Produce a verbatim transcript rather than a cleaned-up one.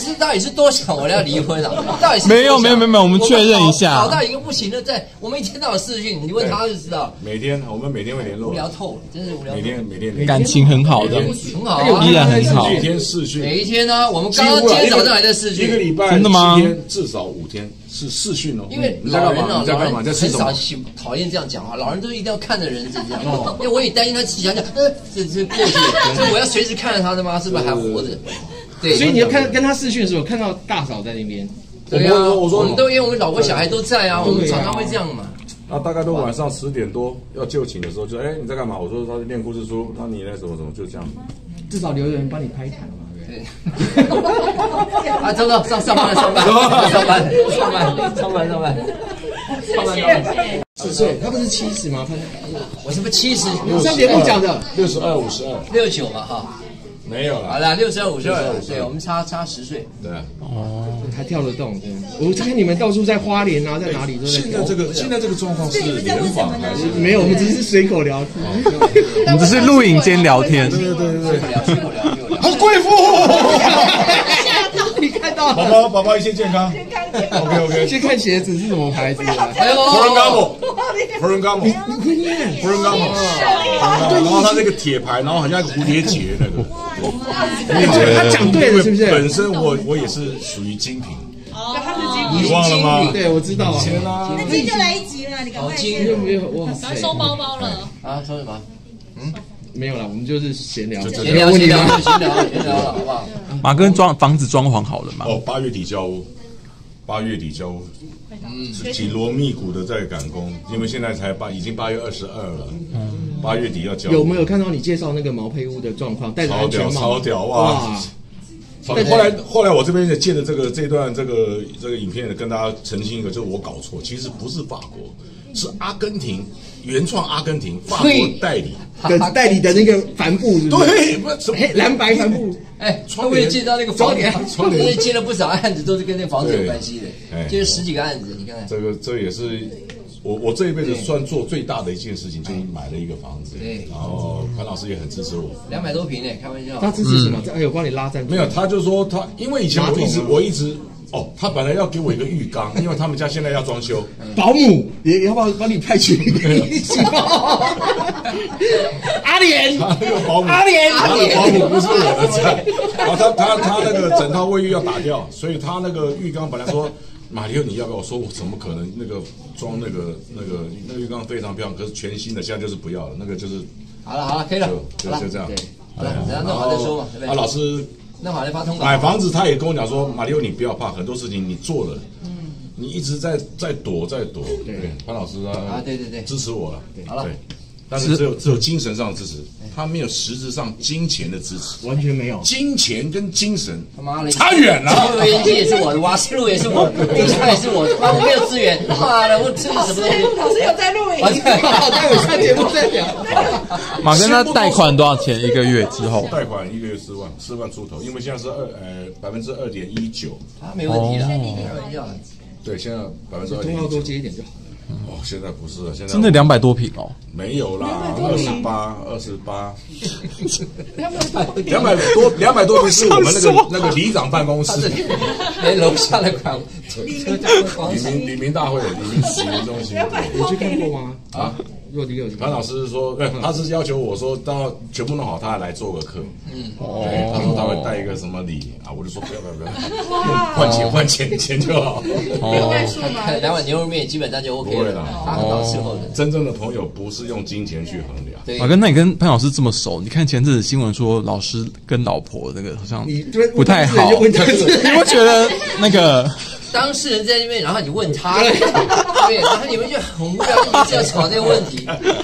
是到底是多想我要离婚啊？到底是没有没有没有没有，我们确认一下。 搞到一个不行的，在我们一天到晚视讯，你问他就知道。 每天我们每天会联络。 无聊透了，真是无聊。 每天每天感情很好的， 很好啊， 依然很好。 每天视讯。 每一天呢，我们刚刚今天早上还在视讯。 一个礼拜真的吗？ 七天至少五天是视讯哦。 因为老人啊，老人很少喜讨厌这样讲话，老人都一定要看着人是这样。因为我也担心他想想，呃，这这过去，所以我要随时看着他的妈是不是还活着？对， 所以你要看跟他视讯的时候，看到大嫂在那边。 对啊，我说我们都因为我们老婆小孩都在啊，我们常常会这样嘛。 啊，大概都晚上十点多要就寝的时候，就哎你在干嘛？我说他在念故事书，那你那什么什么就这样。 至少有人帮你拍台嘛， 对。啊，走走上上班上班上班上班上班上班上班。上班上班。 四岁，他不是七十吗？ 我是不是七十？ 上节目讲的六十二五十二六九嘛哈。 没有了， 好了，六十二五十二，对，我们差差十岁。 对， 哦，还跳得动，对。我看你们到处在花莲啊，在哪里都在。 现在这个现在这个状况是联访还是？ 没有，我们只是随口聊天， 我们只是录影间聊天。 对对对对， 随口聊，随口聊。 很贵妇， 你看到了。 宝宝宝宝一切健康，健康健康。OK OK。 先看鞋子是什么牌子的？ 哎呦， 福人伽姆，福人伽姆，福人伽姆。然后他那个铁牌，然后好像一个蝴蝶结那个。 他讲对了，是不是？ 本身我我也是属于精品。 哦，他是精品， 你忘了吗？ 对，我知道啊。 天啊！ 那今天就来一集了，你赶快先。 没有哇塞，收包包了啊？收什么？ 嗯，没有了，我们就是闲聊， 闲聊闲聊闲聊闲聊了，好不好？ 马哥装房子装潢好了吗？ 哦，八月底交屋，八月底交屋。嗯，紧锣密鼓的在赶工，因为现在才八，已经八月二十二了。嗯，八月底要交。 有没有看到你介绍那个毛坯屋的状况？戴着安全帽， 超屌哇！后来后来我这边也借着这个这段这个这个影片跟大家澄清一个，就是我搞错，其实不是法国，是阿根廷原创阿根廷法国代理的代理的那个帆布， 对，不是黑蓝白帆布。 哎，会不会接到那个房子？因为接了不少案子，都是跟那房子有关系的，接了十几个案子，你看看。 这个这也是我我这一辈子算做最大的一件事情，就是买了一个房子。对，然后潘老师也很支持我， 两百多平呢，开玩笑。 他支持什么？哎呦，帮你拉赞助。 没有，他就说他因为以前我一直我一直。哦，他本来要给我一个浴缸，因为他们家现在要装修。 保姆也要不要帮你派去一起包？阿莲， 他那个保姆， 阿莲， 他的保姆不是我的菜。然后他他他那个整套卫浴要打掉，所以他那个浴缸本来说马里奥你要不要？我说我怎么可能那个装那个那个那个浴缸非常漂亮，可是全新的，现在就是不要了，那个就是好了好了，可以了， 就就这样。 对，好了，等下弄好再说嘛，对不对？ 啊，老师。 那好，来发通告。 买房子，他也跟我讲说，马里奥，你不要怕，很多事情你做了，嗯，你一直在在躲，在躲。对，潘老师啊， 啊，对对对， 支持我了。 好了， 但是只有只有精神上的支持，他没有实质上金钱的支持， 完全没有。 金钱跟精神， 他妈的差远了。 抽油烟机也是我的，瓦斯炉也是我，冰箱也是我，妈我没有资源，妈的，我吃什么东西？ 老师有在录影， 待会看节目再聊。 马哥，那贷款多少钱一个月之后？ 贷款一个月四万，四万出头，因为现在是二呃百分之二点一九， 啊，没问题了，开玩笑。 对，现在百分之二点一九， 通告多接一点就好了。 哦，现在不是了，现在真的两百多平哦， 没有啦，二十八，二十八，两百多，两百多平是我们那个那个里长办公室， 连楼下的款， 李明李明大会，李明市民中心， 你去看过吗？ 啊。 若迪有潘老师说，他是要求我说，到全部弄好，他来做个课。嗯，对，他说他会带一个什么礼啊，我就说不要不要不要，换钱换钱钱就好。 哦，两碗牛肉面基本上就 OK 了。他很好伺候的。 真正的朋友不是用金钱去衡量。 马哥，那你跟潘老师这么熟，你看前阵子新闻说老师跟老婆那个好像不太好，你会觉得那个？ 当事人在那边，然后你问他，对，然后你们就很无聊，一直要吵这个问题，